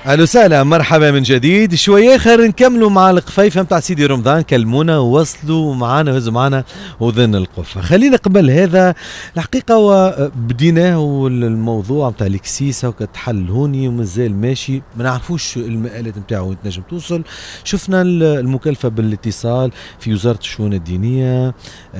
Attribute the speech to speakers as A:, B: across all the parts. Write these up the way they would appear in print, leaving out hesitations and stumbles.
A: اهلا وسهلا، مرحبا من جديد. شويه خير نكملوا مع القفيفه نتاع سيدي رمضان. كلمونا ووصلوا معنا وهزوا معنا وظن القفه. خلينا قبل هذا الحقيقه وبديناه الموضوع نتاع الكسيسه وكتحل هوني ومازال ماشي، ما نعرفوش المآلات نتاعو تنجم توصل. شفنا المكلفه بالاتصال في وزاره الشؤون الدينيه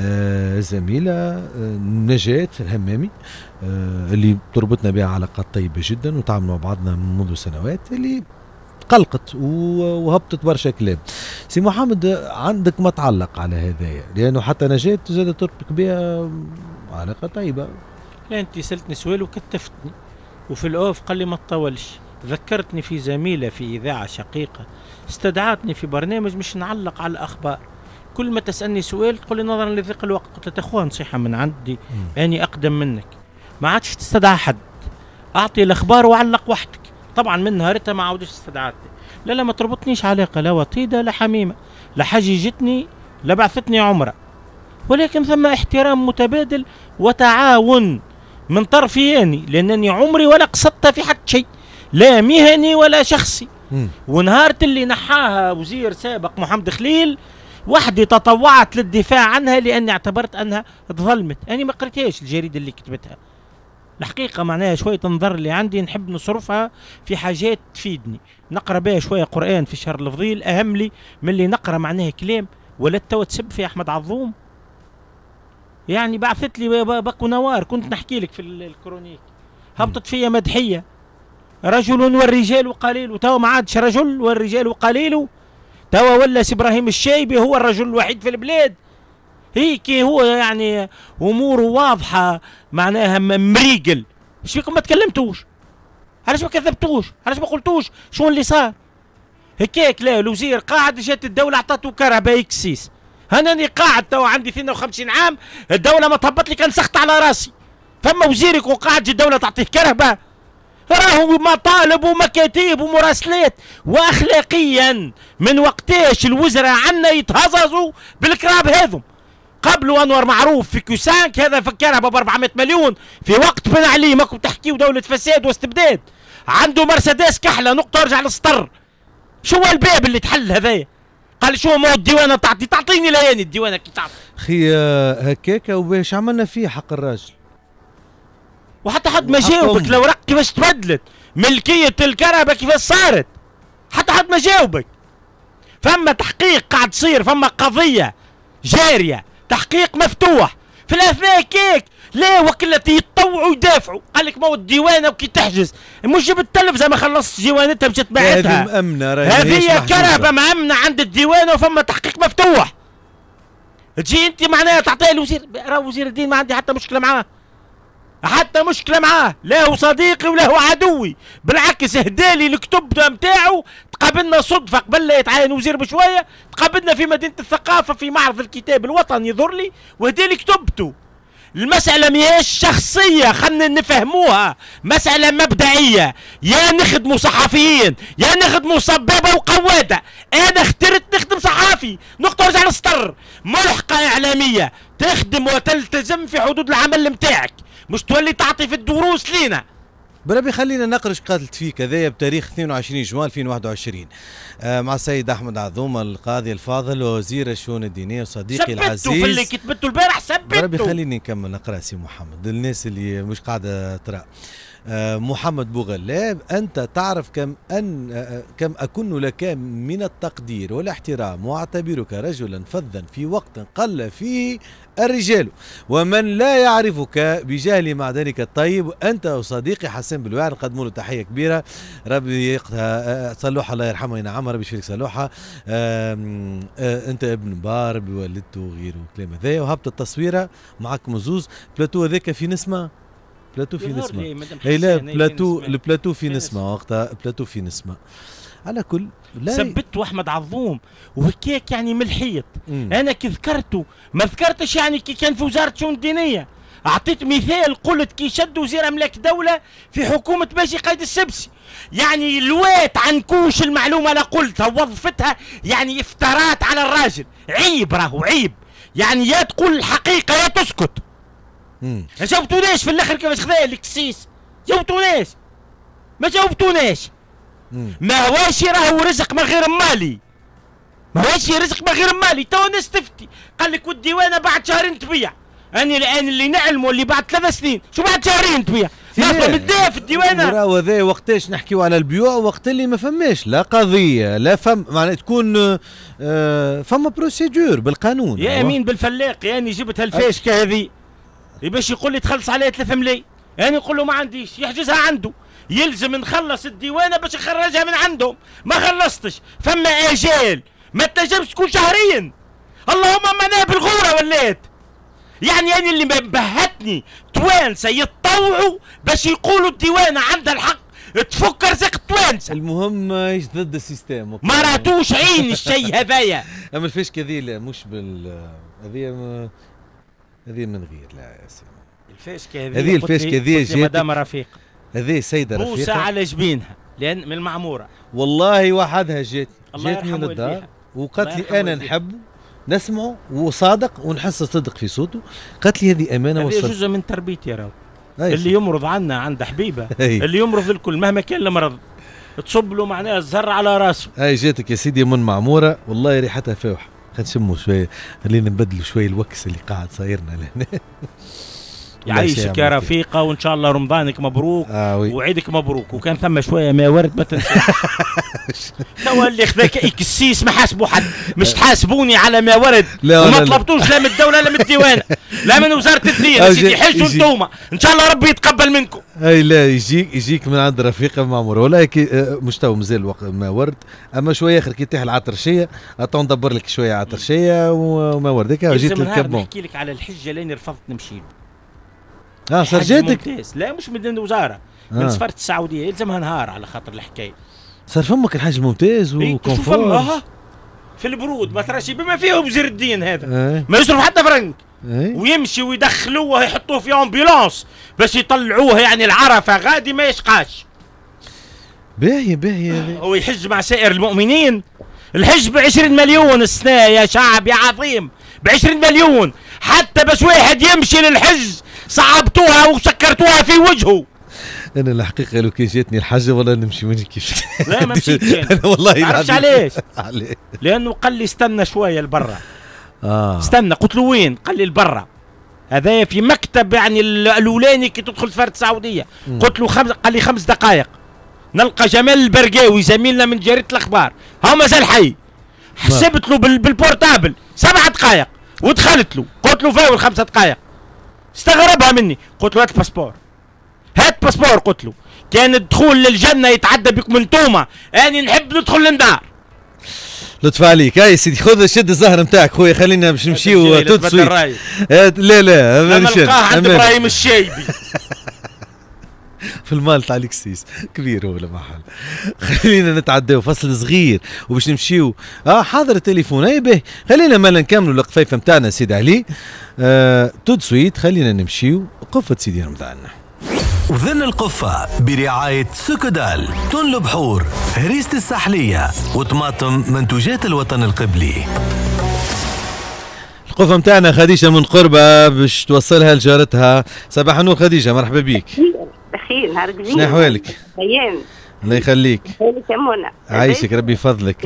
A: زميله نجاة الهمامي اللي تربطنا بها علاقات طيبة جدا وتعاملوا مع بعضنا منذ سنوات، اللي قلقت وهبطت برشا كلام. سي محمد، عندك ما تعلق على هذايا؟ لأنه حتى نجاة زادت تربط بها علاقة طيبة.
B: لا، أنت سألتني سؤال وكتفتني، وفي الأوف قال لي ما تطولش. ذكرتني في زميلة في إذاعة شقيقة استدعتني في برنامج مش نعلق على الأخبار. كل ما تسألني سؤال تقول لي نظرا لضيق الوقت. قلت لها أخوها نصيحة من عندي، أني أقدم منك، ما عادش تستدعى حد، اعطي الاخبار وعلق وحدك. طبعا من نهارتها ما عاودش استدعتني. لا ما تربطنيش علاقه لا وطيده لا حميمه، لا حججتني لا بعثتني عمره، ولكن ثم احترام متبادل وتعاون من طرفيني، لانني عمري ولا قصدت في حد شيء، لا مهني ولا شخصي. ونهارة اللي نحاها وزير سابق محمد خليل وحدي تطوعت للدفاع عنها، لاني اعتبرت انها ظلمت. انا ما قريتهاش الجريده اللي كتبتها الحقيقة، معناها شوية النظر اللي عندي نحب نصرفها في حاجات تفيدني. نقرا بها شوية قرآن في شهر الفضيل أهم لي من اللي نقرا معناها كلام ولا توا تسب في أحمد عظوم. يعني بعثت لي بكو نوار، كنت نحكي لك في الكرونيك، هبطت فيا مدحية رجل والرجال قليل، وتوا ما عادش رجل والرجال قليل، توا ولا إبراهيم الشايبي هو الرجل الوحيد في البلاد. هيك هو يعني اموره واضحه، معناها مريقل. ايش فيكم ما تكلمتوش؟ علاش ما كذبتوش؟ علاش ما قلتوش شو اللي صار؟ هكاك لا، الوزير قاعد، جات الدوله عطاته كرهبه يكسيس. هاني قاعد توا عندي 52 عام، الدوله ما تهبط لي كان سخط على راسي. فما وزير يكون قاعد الدوله تعطيه كرهبه؟ راهو مطالب ومكاتيب ومراسلات، واخلاقيا من وقتاش الوزراء عنا يتهززوا بالكراب هذم. قبلوا انور معروف في كوسانك، هذا فكرها ب 400 مليون في وقت بن علي، ماكم تحكيوا دوله فساد واستبداد. عنده مرسيدس كحله نقطه ارجع للسطر. شو هو الباب اللي تحل هذايا؟ قال شو ما الديوانه تعطيني لياني الديوانه كي تعطي.
A: اخي هكاك وباش عملنا فيه حق الراجل،
B: وحتى حد ما جاوبك. الاوراق كيفاش تبدلت، ملكيه الكرهبه كيفاش صارت، حتى حد ما جاوبك. فما تحقيق قاعد تصير، فما قضيه جاريه، تحقيق مفتوح. في الاثناء كيك لا وكلتي يتطوعوا يدافعوا. قال لك ما هو الديوانه وكي تحجز مش جبت التلفزه ما خلصت ديوانتها مشات بعتها.
A: هذه مأمنه،
B: هذه كرهبه مأمنه عند الديوانه وفما تحقيق مفتوح. تجي انت معناها تعطيها الوزير. راه وزير الدين ما عندي حتى مشكله معاه، حتى مشكله معاه، لا هو صديقي ولا هو عدوي، بالعكس اهدالي الكتب نتاعو. تقابلنا صدفه قبل لا يتعين وزير بشويه، تقابلنا في مدينه الثقافه في معرض الكتاب الوطني يظهر لي وهدالي كتبته. المساله ماهيش شخصيه، خلنا نفهموها، مساله مبدئيه. يا نخدموا صحفيين يا نخدموا صبابه وقواده. انا اخترت نخدم صحافي، نقطه ارجع للسطر. ملحقه اعلاميه تخدم وتلتزم في حدود العمل نتاعك، مش تولي تعطي في الدروس لينا.
A: بربي خلينا نقرش قاتلت فيك هذايا بتاريخ 22 جوان 2021 مع السيد احمد عظوم القاضي الفاضل ووزير الشؤون الدينيه وصديقي العزيز.
B: ثبتوا في اللي كتبته البارح، ثبتوا.
A: بربي خليني نكمل نقرا سي محمد للناس اللي مش قاعده ترى. محمد بوغلاب، أنت تعرف كم أكن لك من التقدير والاحترام، وأعتبرك رجلا فذا في وقت قل فيه الرجال، ومن لا يعرفك بجهل معدنك الطيب. أنت وصديقي حسن بالوعر نقدموا له تحية كبيرة، ربي يقتها صلوحة الله يرحمه وينعم، ربي يشفيك صلوحة. أنت ابن بار ربي والدته وغيره كلام هذايا. وهبط التصويرة معكم زوز بلاتو هذاك في نسمة، بلاتو في نسمة. اي لا بلاتو، البلاتو في نسمة وقتها، بلاتو في نسمة. على كل لا
B: ثبت احمد عظوم وهكاك يعني من الحيط. انا كي ذكرته ما ذكرتش يعني كي كان في وزارة الشؤون الدينية. اعطيت مثال، قلت كي شد وزير املاك دولة في حكومة باجي قايد السبسي، يعني لويت عنكوش المعلومة لا قلتها ووظفتها، يعني افترات على الراجل. عيب، راهو عيب، يعني يا تقول الحقيقة يا تسكت. جاوبتوناش في الاخر كيفاش خذا الكسيس؟ جاوبتوناش؟ ما جاوبتوناش. ما هواش راهو رزق من غير مالي، ما هواش رزق من غير مالي. تو الناس تفتي قال لك والديوانه بعد شهرين تبيع. أنا الآن اللي نعلمه اللي بعد 3 سنين شو بعد شهرين تبيع؟ ناس مديها في الديوانه.
A: راهو هذا وقتاش نحكيو على البيوع، وقت اللي ما فماش لا قضيه لا معناها تكون فما بروسيدور بالقانون.
B: يا امين بالفلاق يعني جبت هالفاشكه هذه باش يقول لي تخلص عليها 3 ملايين، يعني نقول له ما عنديش، يحجزها عنده، يلزم نخلص الديوانه باش نخرجها من عندهم. ما خلصتش فما اجال ما تنجمش تكون شهرين. اللهم معناها بالغوره ولات. يعني أنا اللي بهتني توانسه يتطوعوا باش يقولوا الديوانه عندها الحق تفك رزق التوانسه.
A: المهم ايش ضد السيستم
B: ما راتوش عين الشيء هذايا.
A: اما الفيش كذي لا مش هذه من غير لا يا سيدي. هذه الفيش كذي جات
B: مدام رفيق،
A: هذه سيده رفيقه
B: بوسه على جبينها لان من المعموره
A: والله وحدها جاتني من الدار وقالت لي انا نحبه نسمعه وصادق ونحس صدق في صوته. قالت لي هذه امانه
B: هذه جزء من تربيتي راهو. اللي يمرض عنا عند حبيبه اللي يمرض الكل مهما كان المرض تصب له معناها الزر على راسه.
A: هاي جاتك يا سيدي من معموره والله ريحتها فاوحه. خلينا نشموا شويه، خلينا نبدلوا شويه الوكس اللي قاعد صايرنا لهنا.
B: يعيشك يا رفيقه وان شاء الله رمضانك مبروك وعيدك مبروك. وكان ثم شويه ما ورد ما تنسى. توا اللي خذاك كسيس ما حاسبوا حد، مش تحاسبوني على ما ورد وما طلبتوش لا من الدوله لا من الديوان لا من وزاره الدين. يا سيدي حجوا انتوما ان شاء الله ربي يتقبل منكم.
A: اي لا يجيك من عند رفيقه معموره ولا مش تو مازال ما ورد، اما شويه اخر كي تحل العطرشيه تو ندبر لك شويه عطرشيه وما ورد. هيك جيت للكبون
B: نحكي لك على الحجه لاني رفضت نمشي.
A: صار جاتك؟
B: لا مش من الوزاره من سفاره السعوديه، يلزمها نهار على خاطر الحكايه.
A: صار فمك الحاج ممتاز وكونفور
B: في البرود ما تراشي بما فيه وزير الدين هذا ما يصرف حتى فرنك ويمشي ويدخلوه يحطوه في امبيلانس باش يطلعوه يعني العرفه غادي ما يشقاش.
A: باهي
B: هو يحج مع سائر المؤمنين. الحج ب20 مليون السنه يا شعب يا عظيم، ب20 مليون حتى باش واحد يمشي للحج صعبتوها وسكرتوها في وجهه.
A: انا الحقيقه لو كان جاتني الحجه والله نمشي مني كيف.
B: لا ما مشيتش
A: انا والله
B: ما عرفتش علاش. لانه قال لي استنى شويه لبرا. استنى قلت له وين؟ قال لي لبرا. هذا في مكتب يعني الاولاني كي تدخل سفاره السعوديه. قلت له قال لي 5 دقائق نلقى جمال البرقاوي زميلنا من جريده الاخبار هو مازال حي. حسبت له بالبورتابل 7 دقائق ودخلت له. قلت له فاول 5 دقائق استغربها مني. قلت له هات الباسبور هات باسبور. قلت له كان الدخول للجنه يتعدى بكم انتوما، اني نحب ندخل للنار.
A: لطف عليك. هاي سيدي خذ شد الزهر نتاعك خويا خلينا باش نمشيو تدسوي. لا
B: نلقاه عند ابراهيم الشايبي
A: في المال تاع الكسيس كبير هو محل. خلينا نتعداو فصل صغير وباش نمشيو. حاضر التليفون. اي باهي خلينا مالا نكملوا القفيفه نتاعنا سيدي علي. تود سويت خلينا نمشيو قفه سيدي رمضان.
C: وذن القفة برعاية سكدال، تون البحور، هريسة الساحلية، وطماطم منتوجات الوطن القبلي.
A: القفة متاعنا خديجة من قربة باش توصلها لجارتها. صباح النور خديجة، مرحبا بيك.
D: بخير نهارك زين.
A: شنو احوالك؟
D: ايام
A: الله يخليك.
D: يا منى.
A: عايشك ربي يفضلك.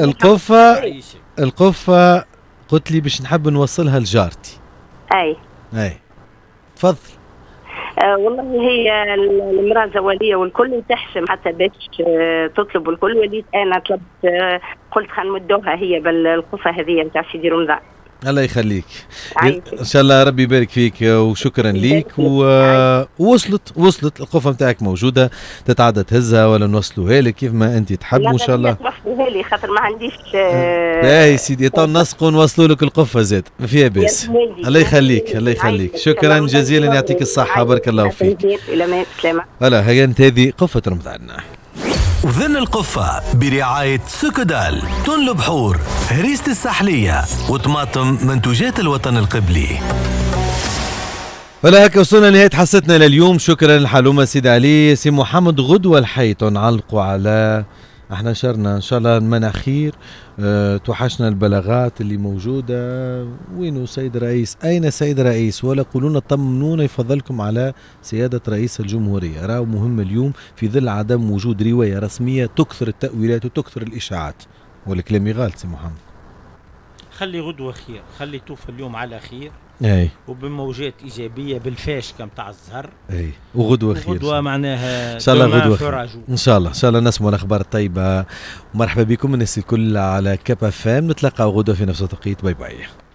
A: القفة قلت لي باش نحب نوصلها لجارتي. اي تفضل.
D: والله هي المراه زواليه والكل تحشم حتى باش تطلب والكل. وليت انا طلبت قلت خلينا نمدوها هي بالقفه هذه نتاع سيدي رمضان.
A: الله يخليك ان شاء الله ربي يبارك فيك وشكرا ليك. وصلت القفه نتاعك موجوده تتعدى تهزها ولا نوصلوها لك كيف ما انت تحب وان شاء الله.
D: توصلوها لي خاطر ما عنديش.
A: باهي سيدي تو نسقوا نوصلوا لك القفه زاد ما فيها باس. الله يخليك الله يخليك. شكرا جزيلا يعطيك الصحه بارك الله فيك.
D: الى السلامه.
A: هلا كانت هذه قفه رمضان.
C: وذن القفة برعاية سكدال، تون البحور، هريسة الساحلية، وطماطم منتوجات الوطن القبلي.
A: ولا هكا وصلنا لنهاية حصتنا لليوم. شكرا للحلومة سيد علي. سي محمد غدوة الحي نعلقوا على احنا نشرنا ان شاء الله المناخير. توحشنا البلاغات اللي موجودة. وينو سيد رئيس؟ اين سيد رئيس؟ ولا قولونا طمنونا يفضلكم على سيادة رئيس الجمهورية. راهو مهم اليوم في ظل عدم وجود رواية رسمية تكثر التأويلات وتكثر الإشاعات. والكلام يغال سي محمد.
B: خلي غدوة خير، خلي توفى اليوم على خير.
A: اي
B: وبموجات ايجابيه بالفاش كم تاع الزهر.
A: اي وغدوه خير.
B: غدوه معناها
A: ان شاء الله غدوه خير. ان شاء الله ان شاء الله نسمع الاخبار الطيبه. مرحبا بكم الناس الكل على كابا فام. نتلاقى غدوه في نفس التوقيت. باي باي.